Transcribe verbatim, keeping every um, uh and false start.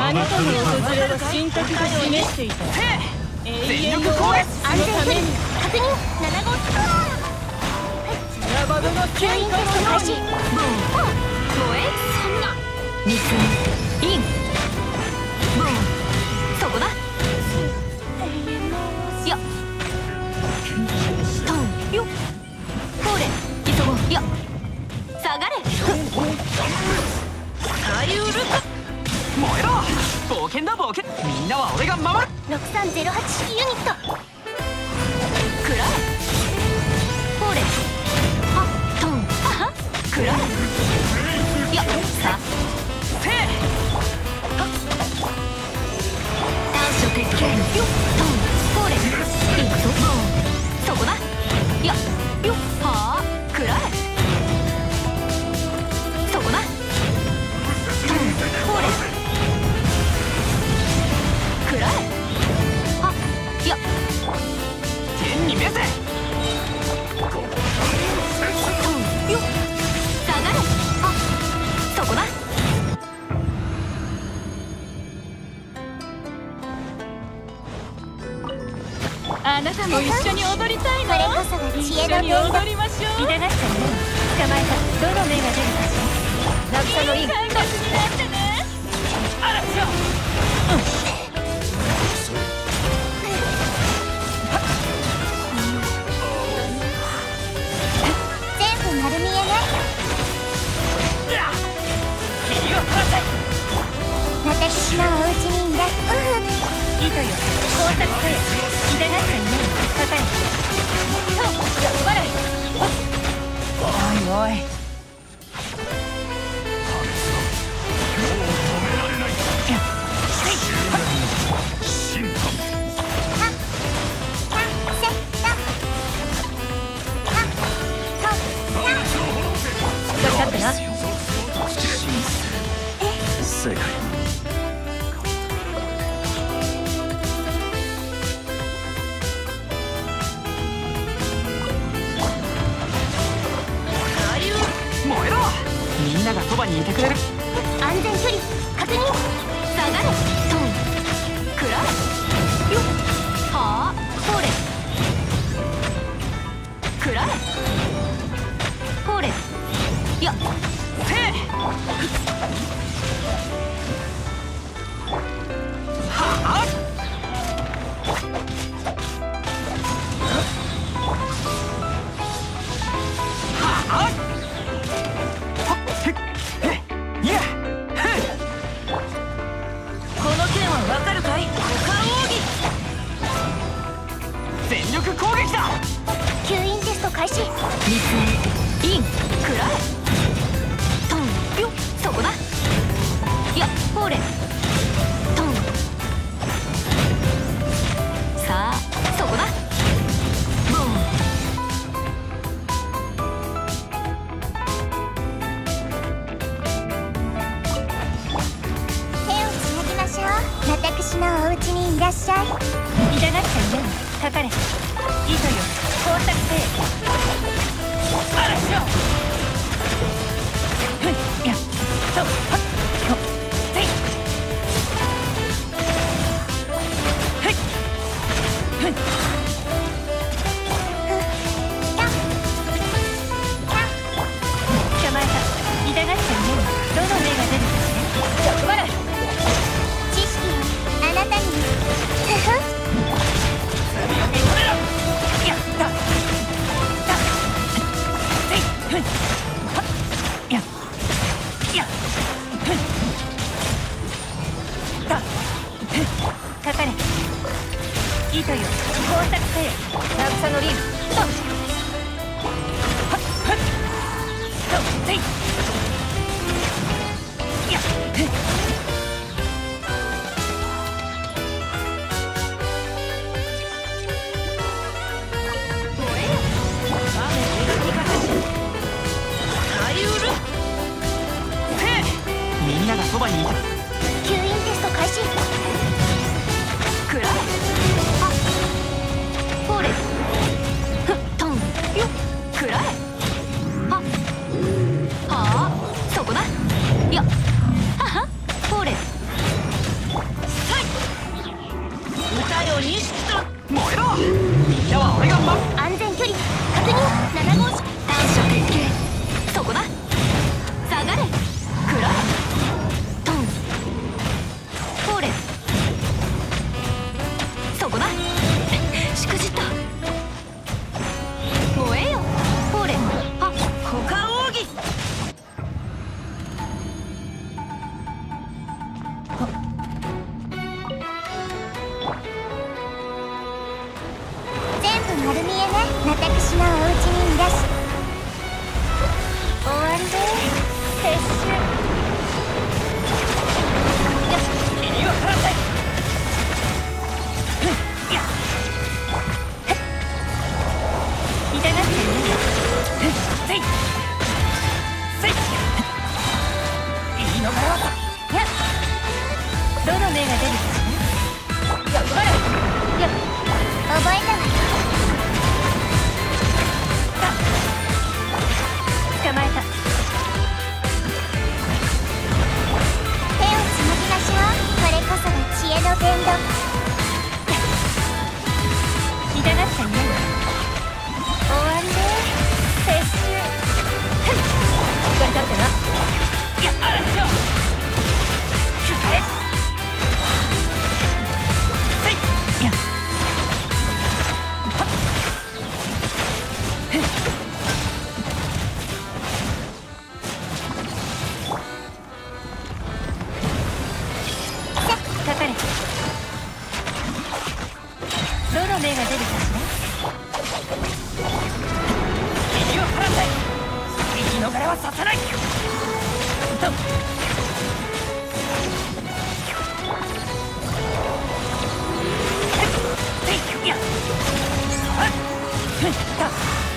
あなたの訪れは神格が示していた。永遠のオアシスのために。 確認。なな号ラバドの吸引テスト開始。ボーン燃えそんなミスインボーンそこだよっトンよっこれ急ごうよっ下がれサリウルカ燃えろ冒険だ冒険みんなは俺が守るろくさんゼロはち式ユニットくらえこれあトンあはくらえよっさせい短所鉄拳よっトンこれいくぞそこだよっよっはあくらえそこだトンこれくらえはっよっ天に召せトンよっ下がれはっそこだあなたも一緒に踊りたいの？ これこそが知恵の一緒に伝道踊りましょう。 痛がっちゃうね捕まえたどの目が出るかしら落差のリンいい感覚になってね。 あらしょ全部丸見えね君を取らせ私のお家にいらっ糸よ工作せよ痛がっちゃいねかかれそうやっばらいおいおい分かったな正解燃えろみんながそばにいてくれる安全距離確認下がれトンくらえよっはあこれくらえこれよっせいはあはあこの剣はわかるかい？股間奥義。 全力攻撃だ吸引テスト開始ミスインくらえトンよっそこだよっほれトンさあそこだボーン手をつなぎましょう私のお家にいらっしゃい痛がっちゃいねかかれ糸よ工作せよあらしょやっとはっよせいはいふん捕まえた痛がっちゃいねどの目が出るかしらやっばらい知識をあなたにふふんやったたせいふんはっややふんたふんかかれ糸よ工作せよ落差のリンとはっふんとせいやふんみんながそばにいて吸引テスト開始くらえはっほれふっトンよっくらえはっはあそこだよっははほれ逃れはさせない。といやっ